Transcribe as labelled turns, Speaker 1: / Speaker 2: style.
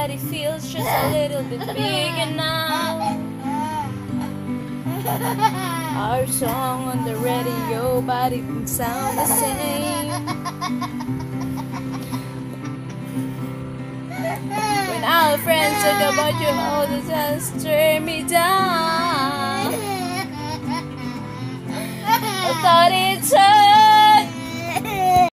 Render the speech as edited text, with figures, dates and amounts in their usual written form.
Speaker 1: but it feels just a little bit bigger now. Our song on the radio, but it didn't sound the same. When our friends talk about you, all the just turn me down. I thought